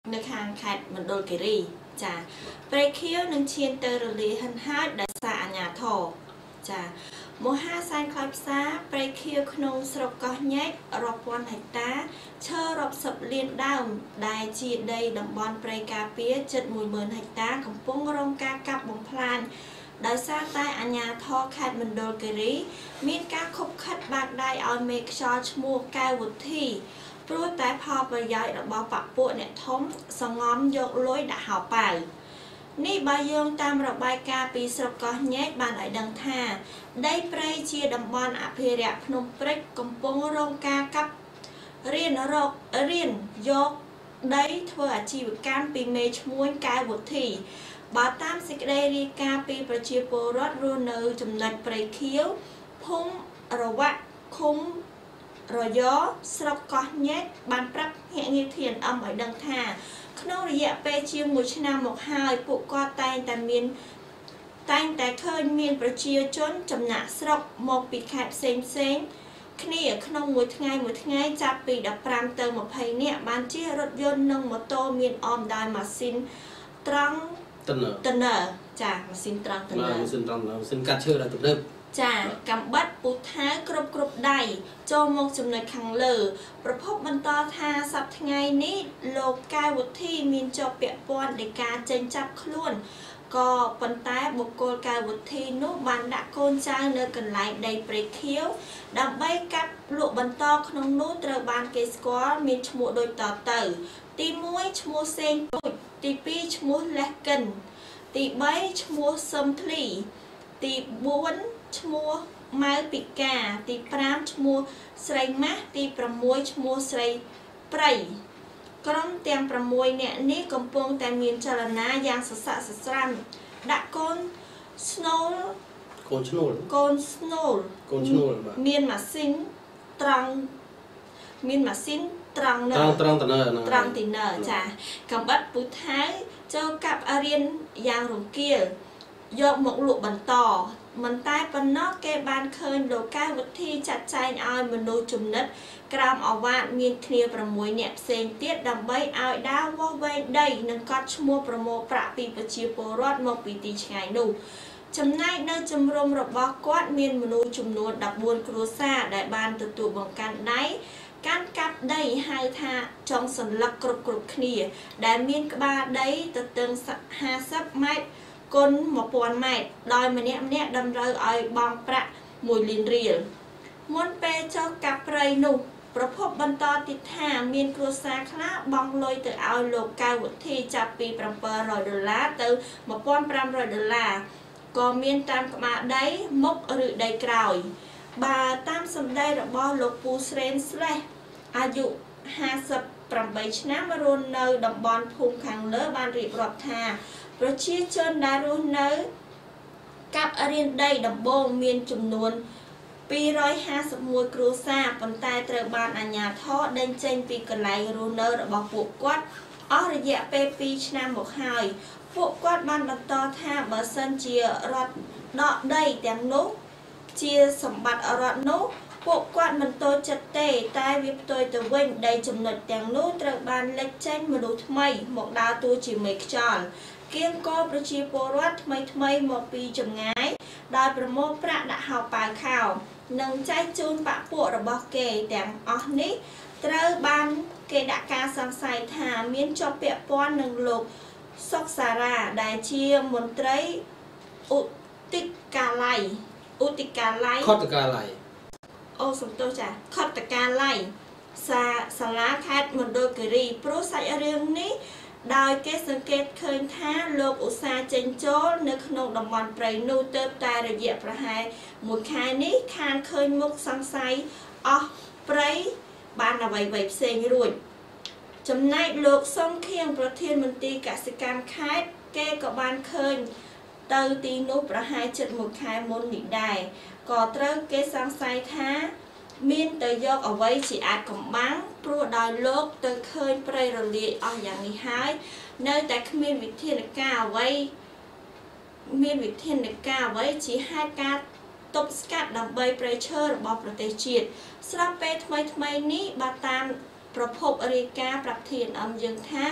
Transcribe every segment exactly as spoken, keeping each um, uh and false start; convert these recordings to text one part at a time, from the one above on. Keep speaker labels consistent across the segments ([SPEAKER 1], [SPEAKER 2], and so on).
[SPEAKER 1] នៅខាងខេត្តមណ្ឌលគិរីចាព្រៃខៀវនឹងឈានទៅរលាយហិនហោចដោយសារអាជ្ញាធរចាមហាសែនខ្លោចផ្សារព្រៃខៀវក្នុងស្រុកកោះញែករាប់ពាន់ហិកតាឈើរាប់សិបលានដើមដែលជាដីតំបន់ព្រៃការពារជិត មួយម៉ឺន ហិកតាកំពុងរងការកាប់បំផ្លាញដោយសារតែអាជ្ញាធរខេត្តមណ្ឌលគិរីមានការខុបខិតបាក់ដៃឲ្យមេខ្យល់ឈ្មោះកែវវុធីព្រោះតែផលប្រយោជន៍របស់បពុអ្នកធំសងំយកលុយដាក់ហោប៉ៅនេះបើយោងតាមរបាយការណ៍ពីស្រុកកោះញែកបានឲ្យដឹងថាដីព្រៃជាតំបន់អភិរក្សភ្នំព្រេចកំពុងរងការកាប់រៀនរករៀនយកដីធ្វើអាជីវកម្មពីមេឈ្មួញកែវវុធីបើតាមសេចក្តីរាយការណ៍ពីប្រជាពលរដ្ឋរស់នៅចំណុចព្រៃខៀវភូមិរវៈឃុំរយស្រុកកោះញែកបានប្រាប់ភ្នាក់ងារធានអមឲ្យដឹងថាក្នុងរយៈពេលជាមួយឆ្នាំមកហើយពួកគាត់តែងតែមានតែងតែឃើញមានប្រជាជនចំណាក់ស្រុកមកពីខេត្តផ្សេងផ្សេងគ្នាក្នុងមួយថ្ងៃមួយថ្ងៃចាប់ពីដប់ប្រាំទៅម្ភៃនាក់បានជិះរថយន្តនិងម៉ូតូមានអមដោយម៉ាស៊ីនត្រង់តនើចាម៉ាស៊ីនត្រង់តនើម៉ាស៊ីនត្រង់ម៉ាស៊ីនកាត់ឈើដល់ទំនើបចាកំបិតពូថៅគ្រប់គ្រប់ដៃចូលមកចំណុចខាងលើប្រភពបន្តថាសប្តាហ៍ថ្ងៃនេះលោកកែវវុធីមានជាប់ពាក់ព័ន្ធនៃការចេញចាប់ខ្លួនក៏ប៉ុន្តែបុគ្គលកែវវុធីនោះបានដាក់កូនចៅនៅកន្លែងដីព្រៃខៀវដើម្បីកាប់លក់បន្តក្នុងនោះត្រូវបានគេស្គាល់មានឈ្មោះដូចតទៅទីមួយឈ្មោះសេងពូចទីពីរឈ្មោះលេះកិនទីបីឈ្មោះសឹមធ្លីទីបួនឈ្មោះម៉ៅពិកាទីប្រាំឈ្មោះស្រីម៉ាស់ទីប្រាំមួយឈ្មោះស្រីព្រៃក្រុមទាំងប្រាំមួយនាក់នេះកំពុងតែមានចលនាយ៉ាងសស័កសស្រាំដាក់កូនស្នូលកូនស្នូលកូនស្នូលកូនស្នូលមានម៉ាស៊ីនត្រង់មានម៉ាស៊ីនត្រង់នៅត្រង់ត្រង់តនើត្រង់ទីនើចាកំបិតពូថៅចូលកាប់រៀនយ៉ាងរង្គាលយកមកលក់បន្តមិនតែប៉ុណ្ណោះគេបានឃើញលោកកែវវុធីចាត់ចែងឲ្យមនុស្សចំណិតក្រោមអាវ៉ាតមានគ្នាប្រាំមួយនាក់ផ្សេងទៀតដើម្បីឲ្យដើរវាស់វែងដីនិងកត់ឈ្មោះប្រមូលប្រាក់ពីប្រជាពលរដ្ឋមកពីទីឆ្ងាយនោះចំណែកនៅជំរំរបស់គាត់មានមនុស្សចំនួនដប់បួនគ្រួសារដែលបានទទួលបង្កាន់ដៃកាន់កាប់ដីហៅថាចុងសន្លឹកគ្រប់គ្រប់គ្នាដែលមានក្បាលដីទទឹងហាសិបម៉ែត្រគុណមួយពាន់ម៉ែត្រដោយម្នាក់ម្នាក់តម្រូវឲ្យបង់ប្រាក់មួយលានរៀលមុនពេលចុះកាប់ព្រៃនោះប្រភពបន្តទៀតថាមានគ្រួសារខ្លះបង់លុយទៅឲ្យលោកកែវវុធីចាប់ពីប្រាំពីររយដុល្លារទៅមួយពាន់ប្រាំរយដុល្លារក៏មានតាមក្បាលដីមុខឬដីក្រោយបើតាមសម្ដីរបស់លោកពូស្រេនស្លេះអាយុហាសិបប្រាំបីឆ្នាំរស់នៅតំបន់ភូមិខាងលើបានរៀបរាប់ថាប្រជាជនដែលរស់នៅកាប់រៀនដីដំបូងមានចំនួនពីររយហាសិបមួយគ្រួសារប៉ុន្តែត្រូវបានអាជ្ញាធរដេញចេញពីកន្លែងរស់នៅរបស់ពួកគាត់អស់រយៈពេលពីរឆ្នាំមកហើយពួកគាត់បានបន្តថាបើសិនជារដ្ឋដកដីទាំងនោះជាសម្បត្តិរដ្ឋនោះពួកគាត់មិនតូចចិត្តទេតែវាផ្ទុយទៅវិញដីចំណុចទាំងនោះត្រូវបានលេចចេញមនុស្សថ្មីមកដើរតួជាមេខ្យល់គៀងគរប្រជាពលរដ្ឋថ្មីថ្មីមកពីចម្ងាយដោយប្រមូលប្រាក់ដាក់ហោប៉ៅខោនិងចែកជូនបពុរបស់គេទាំងអស់នេះត្រូវបានគេដាក់ការសង្ស័យថាមានជាប់ពាក់ព័ន្ធនឹងលោកសុកសារ៉ាដែលជាមន្ត្រីឧតិកាល័យឧតិកាល័យខុទ្ទកាល័យអូសំទោសចាខុទ្ទកាល័យសាសាលាខេត្តមណ្ឌលគិរីព្រោះសាច់រឿងនេះដោយគេសង្កេតឃើញថាលោកឧស្សាហ៍ចេញចូលនៅក្នុងតំបន់ព្រៃនោះទើបតែរយៈប្រហែលមួយខែនេះខានឃើញមុខសង្ស័យអស់ព្រៃបានអ្វីៗផ្សេងរួចចំណែកលោកសុងខៀងប្រធានមន្ត្រីកសិកម្មខេត្តគេក៏បានឃើញទៅទីនោះប្រហែលជិតមួយខែមុននេះដែរក៏ត្រូវគេសង្ស័យថាមានទៅយកអ្វីជាអាចកំបាំងព្រោះដោយលោកទៅឃើញព្រៃរលាយអស់យ៉ាងនេះហើយនៅតែគ្មានវិធានការអ្វីមានវិធានការអ្វីជាហេតុការទប់ស្កាត់ដើម្បីព្រៃឈើរបស់ប្រទេសជាតិស្រាប់ពេលថ្មីថ្មីនេះបើតាមប្រភពរាយការណ៍ប្រាប់ធានអមយើងថា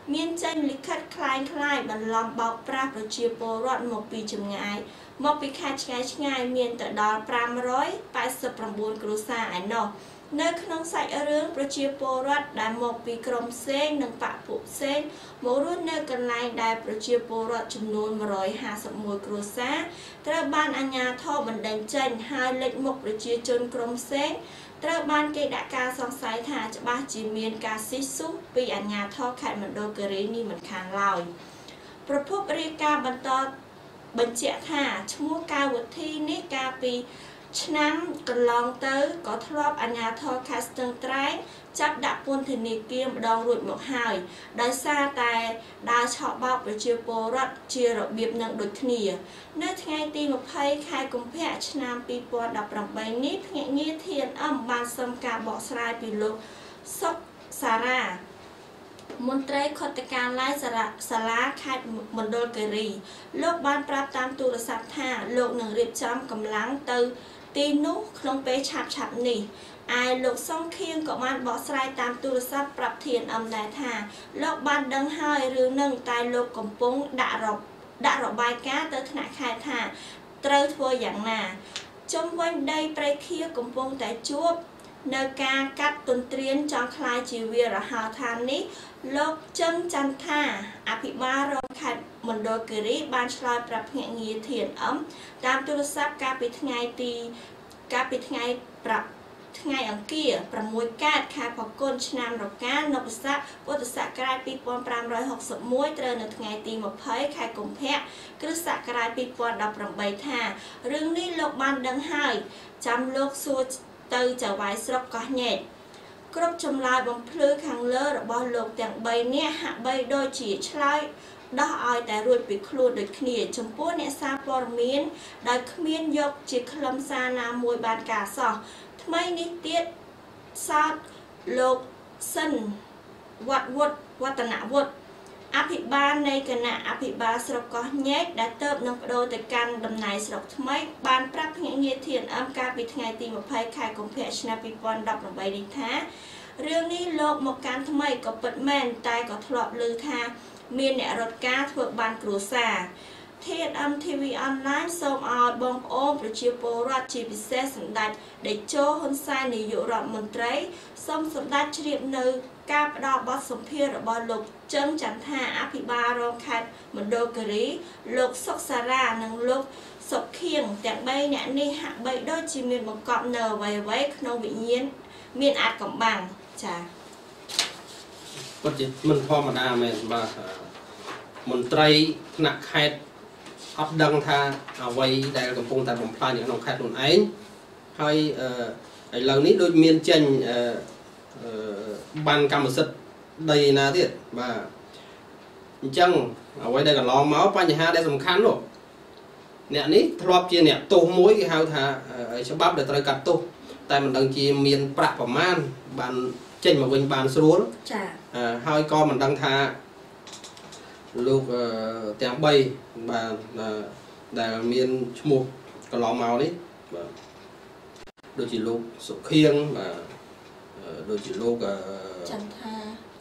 [SPEAKER 1] មានចេញលិខិតคล้ายคล้ายបន្លំបោកប្រាស់ប្រជាពលរដ្ឋមកពីចម្ងាយមកពីខេត្តឆ្ងាយឆ្ងាយមានទៅដល់five hundred eighty-nineគ្រួសារឯណោះនៅក្នុងសាច់រឿងប្រជាពលរដ្ឋដែលមកពីក្រុមផ្សេងនិងបពុផ្សេងមករស់នៅកន្លែងដែលប្រជាពលរដ្ឋចំនួនone hundred fifty-oneគ្រួសារត្រូវបានអាជ្ញាធរបណ្តេញចេញហើយលេចមុខប្រជាជនក្រុមផ្សេងត្រូវបានគេដាក់ការសង្ស័យថាច្បាស់ជាមានការស៊ីស៊ូពីអាជ្ញាធរខេត្តមណ្ឌលគិរីនេះមិនខានឡើយប្រភពរាយការណ៍បន្តបញ្ជាក់ថាឈ្មោះកៅវុធីនេះកាលពីឆ្នាំកន្លងទៅក៏ធ្លាប់អាជ្ញាធរខេត្តស្ទឹងត្រែងចាប់ដាក់ពន្ធនាគារម្ដងរួចមកហើយដោយសារតែដើរឆក់បោកប្រជាពលរដ្ឋជារបៀបនឹងដូចគ្នានៅថ្ងៃទីtwentyខែកុម្ភៈឆ្នាំtwo thousand eighteenនេះភ្នាក់ងារ T N M បានសុំការបកស្រាយពីលោកសុកសារ៉ាមន្ត្រីខុទ្ទកាល័យសាលាខេត្តមណ្ឌលគិរីលោកបានប្រាប់តាមទូរស័ព្ទថាលោកនឹងរៀបចំកម្លាំងទៅទីនោះក្នុងពេលឆាប់ឆាប់នេះឯលោកសុងខៀងក៏បានបកស្រាយតាមទូរស័ព្ទប្រាប់ T N M ដែរថាលោកបានដឹងហើយរឿងនឹងតែលោកកំពុងដាក់រដាក់របាយការណ៍ទៅថ្នាក់ខេត្តថាត្រូវធ្វើយ៉ាងណាជុំវិញដីព្រៃខៀវកំពុងតែជួបនៅការកាត់ទន្ទ្រានចង់ខ្លាយជាវាលរហោឋាននេះលោកចឹងច័ន្ទថាអភិបាលរងខេត្តមណ្ឌលគិរីបានឆ្លើយប្រាប់ភ្នាក់ងារ T N M តាមទូរស័ព្ទកាលពីថ្ងៃទីកាលពីថ្ងៃប្រាប់ថ្ងៃអង្គារsixកើតខែផល្គុនឆ្នាំរកានពស័កពុទ្ធសករាជtwo thousand five hundred sixty-oneត្រូវនៅថ្ងៃទីtwentyខែកុម្ភៈគ្រិស្តសករាជtwo thousand eighteenថារឿងនេះលោកបានដឹងហើយចាំលោកសួរទៅចៅហ្វាយស្រុកកោះញែកគ្រប់ចម្លើយបំភ្លឺខាងលើរបស់លោកទាំង3នាក់ហាក់បីដូចជាឆ្លើយដោះឲ្យតែរួចពីខ្លួនដូចគ្នាចំពោះអ្នកសារព័ត៌មានដែលគ្មានយកជាខ្លឹមសារណាមួយបានការសោះថ្មីនេះទៀតសោតលោកសិនវត្តវុឌ្ឍវឌ្ឍនវុឌ្ឍអភិបាលនៃគណៈអភិបាលស្រុកកោះញែកដែលទៅនឹងបដូរទៅកាន់តំណែងស្រុកថ្មីបានប្រាប់ភ្នាក់ងារ T N M កាលពីថ្ងៃទីtwentyខែកុម្ភៈឆ្នាំtwo thousand eighteenនេះថារឿងនេះលោកមកកាន់ថ្មីក៏ពិតមែនតែក៏ធ្លាប់ឮថាមានអ្នករត់ការធ្វើបានគ្រួសារ T N M T V Online សូមឲ្យបងប្អូនប្រជាពលរដ្ឋជាពិសេសសម្ដេចតេជោហ៊ុនសែននាយករដ្ឋមន្ត្រីសូមសម្ដេចជ្រាបនៅការផ្ដល់បទសម្ភាសន៍របស់លោកចឹងច័ន្ទថាអភិបាលរងខេត្តមណ្ឌលគិរីលោកសុកសារ៉ានិងលោកសុកខៀងទាំង3នាក់នេះហាក់បីដូចជាមានបង្កប់នៅអ្វីៗក្នុងវិញ្ញាណមានអាចកំបាំងចា៎
[SPEAKER 2] គាត់ជាមិនធម្មតាមែនបាទមន្ត្រីថ្នាក់ខេត្តអត់ដឹងថាអ្វីដែលកំពុងតែបំផ្លាញនៅក្នុងខេត្តខ្លួនឯងហើយឥឡូវនេះដូចមានចេញបានកម្មសិទ្ធិដីណាទៀតបាទអញ្ចឹងអ្វីដែលកន្លងមកបញ្ហាដែលសំខាន់នោះអ្នកនេះធ្លាប់ជាអ្នកទោសមួយគេហៅថាច្បាប់ដែលត្រូវកាត់ទោសតែមិនដឹងជាមានប្រាក់ប្រមាណបានចេញមកវិញបានស្រួល
[SPEAKER 1] ចា៎
[SPEAKER 2] ហើយក៏មិនដឹងថាលោកទាំង3បាទដែលមានឈ្មោះកន្លងមកនេះបាទដូចជាលោកសុខៀងបាទដូចជាលោក
[SPEAKER 1] ចន្ទថា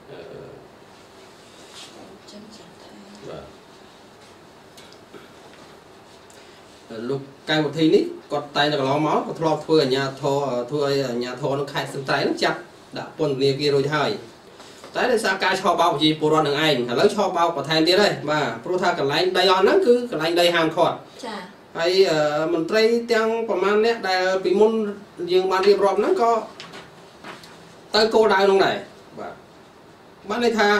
[SPEAKER 1] ចន្ទថា
[SPEAKER 2] បាទលោកកៅវុធីនេះគាត់តែកន្លងមកគាត់ធ្លាប់ធ្វើអាជ្ញាធរធ្វើឲ្យអាជ្ញាធរនៅខេត្តស្ទឹងត្រែងនឹងចាប់ដាក់ពន្ធនាគាររួចហើយតែដោយសារការឆោបបោកប្រជាពលរដ្ឋនឹងឯងឥឡូវឆោបបោកបន្ថែមទៀតហើយបាទព្រោះថាកន្លែងដីអស់ហ្នឹងគឺកន្លែងដីហាមឃាត់
[SPEAKER 1] ចា៎
[SPEAKER 2] ហើយមន្ត្រីទាំងប្រមាណអ្នកដែលពីមុនយើងបានរៀបរាប់ហ្នឹងក៏ទៅគោលដៅនោះដែរបាទបានន័យថា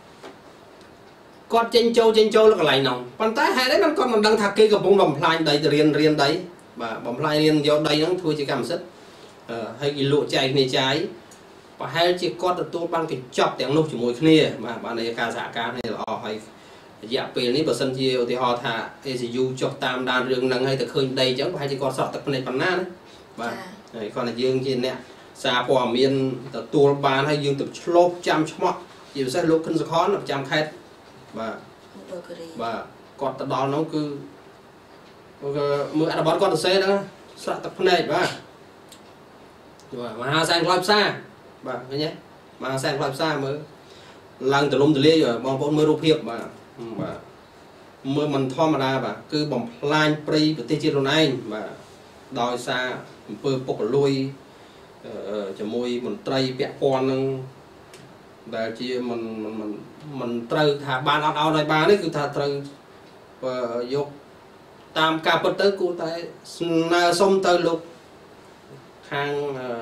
[SPEAKER 2] គាត់ចេញចូលចេញចូលកន្លែងនោះប៉ុន្តែហេតុអីគាត់មិនដឹងថាគេកំពុងបំផ្លាញដីទៅរៀនរៀនដីបាទបំផ្លាញរៀនយកដីហ្នឹងធ្វើជាកម្មសិទ្ធិហើយគេលក់ចែកគ្នាចាយប្រហែលជាគាត់ទទួលបានកញ្ចប់ទាំងនោះជាមួយគ្នាបាទបានន័យការសហការនេះល្អហើយរយៈពេលនេះបើសិនជាឧទាហរណ៍ថា A C U ចុះតាមដានរឿងហ្នឹងហើយទៅឃើញដីអញ្ចឹងប្រហែលជាគាត់ស្រក់ទឹកភ្នែកប៉ុណ្ណាណាបាទហើយគាត់ថាយើងជាអ្នកសារព័ត៌មានទទួលបានហើយយើងទៅឆ្លប់ចាំឆ្មក់ជាពិសេសលោកខិនសុខនប្រចាំខេត្តបាទបាទគាត់ទៅដល់នោះគឺមើលអត្ថបទគាត់ទៅសេហ្នឹងស្រក់ទឹកភ្នែកបាទមហាសែនខ្លោចផ្សារបាទឃើញទេមហាសែនខ្លោចផ្សារមើលឡើងទលំទលាយបងប្អូនមើលរូបភាពបាទបាទមើលមិនធម្មតាបាទគឺបំផ្លាញព្រៃប្រទេសជាតិខ្លួនឯងបាទដោយសារអំពើពុករលួយជាមួយមន្ត្រីពាក់ព័ន្ធនឹងដែលជាមិនមិនមិនត្រូវថាបានអត់ឲ្យបាននេះគឺថាត្រូវយកតាមការពិតទៅគួរតែស្នើសុំទៅលោកខាង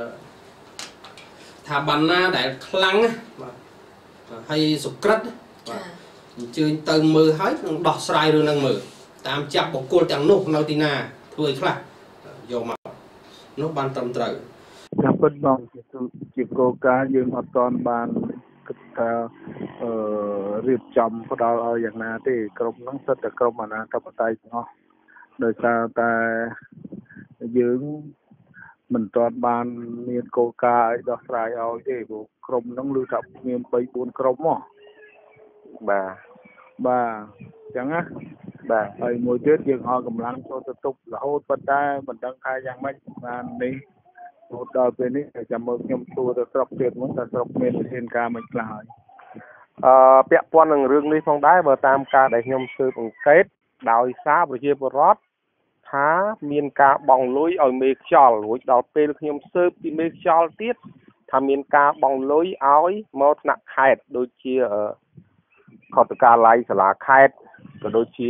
[SPEAKER 2] ថាបណ្ណាដែលខ្លាំងបាទហើយសុក្រិតបាទអញ្ជើញទៅមើលហើយនឹងដោះស្រាយរឿងហ្នឹងមើលតាមចាប់បុគ្គលទាំងនោះនៅទីណាធ្វើឲ្យខ្លះយកមកនោះបានត្រឹមត្រូវ
[SPEAKER 3] តាមពិតបងជាគោលការណ៍យើងអត់ទាន់បានគិតថាអឺរៀបចំផ្ដល់ឲ្យយ៉ាងណាទេក្រុមហ្នឹងសិតតែក្រុមអាណាធិបតេយ្យទាំងអស់ដោយសារតែយើងមិនទាន់បានមានគោលការណ៍ឲ្យដោះស្រាយឲ្យទេព្រោះក្រុមហ្នឹងឮថាមានបីបួនក្រុមហ៎បាទបាទអញ្ចឹងណាបាទហើយមួយទៀតយើងឲ្យកម្លាំងចូលទៅទប់រហូតប៉ុន្តែមិនដឹងថាយ៉ាងម៉េចបាននេះរហូតដល់ពេលនេះចាំមើលខ្ញុំសួរទៅស្រុកទៀតមកថាស្រុកមានវិធានការមិនខ្លះហើយអឺពាក់ព័ន្ធនឹងរឿងនេះផងដែរបើតាមការដែលខ្ញុំស៊ើបអង្កេតដោយសារប្រជាពលរដ្ឋថាមានការបង់លុយឲ្យមេខ្យល់រួចដល់ពេលខ្ញុំស៊ើបពីមេខ្យល់ទៀតថាមានការបង់លុយឲ្យមកថ្នាក់ខេត្តដូចជាខុទ្ទកាល័យសាលាខេត្តក៏ដូចជា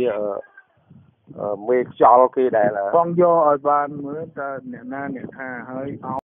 [SPEAKER 3] មេខ្យល់គេដែលបងយកឲ្យបានមើលតើអ្នកណាអ្នកថាហើយ